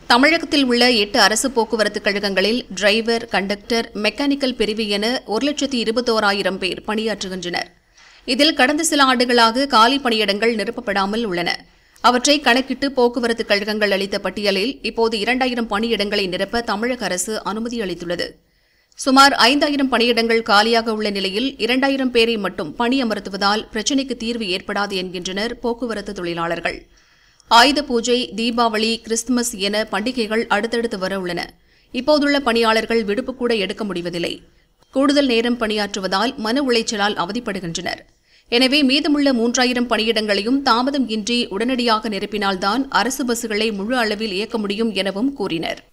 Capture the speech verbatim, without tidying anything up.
தமிழகத்தில் உள்ள எட்டு அரசு போக்குவரத்து கழகங்களில் டிரைவர், கண்டக்டர், மெக்கானிக்கல் பிரிவு என ஒரு லட்சத்தி இருபத்தோராயிரம் பேர் பணியாற்றுகின்றனர். இதில் கடந்த சில ஆண்டுகளாக காலி பணியிடங்கள் நிரப்பப்படாமல் உள்ளன. அவற்றை கணக்கிட்டு போக்குவரத்து கழகங்கள் அளித்த பட்டியலில் இப்போது இரண்டாயிரம் பணியிடங்களை நிரப்ப தமிழக அரசு அனுமதி அளித்துள்ளது. சுமார் ஐந்தாயிரம் பணியிடங்கள் காலியாக உள்ள நிலையில் இரண்டாயிரம் பேரை மட்டும் பணியமர்த்துவதால் பிரச்சினைக்கு தீர்வு ஏற்படாது என்கின்றனர் போக்குவரத்து தொழிலாளர்கள். ஆயுத பூஜை, தீபாவளி, கிறிஸ்துமஸ் என பண்டிகைகள் அடுத்தடுத்து வர உள்ளன. இப்போதுள்ள பணியாளர்கள் விடுப்பு கூட எடுக்க முடிவதில்லை. கூடுதல் நேரம் பணியாற்றுவதால் மன உளைச்சலால் அவதிப்படுகின்றனர். எனவே மீதமுள்ள மூன்றாயிரம் பணியிடங்களையும் தாமதம் இன்றி உடனடியாக நிரப்பினால்தான் அரசு பஸ்களை முழு அளவில் இயக்க முடியும் எனவும் கூறினர்.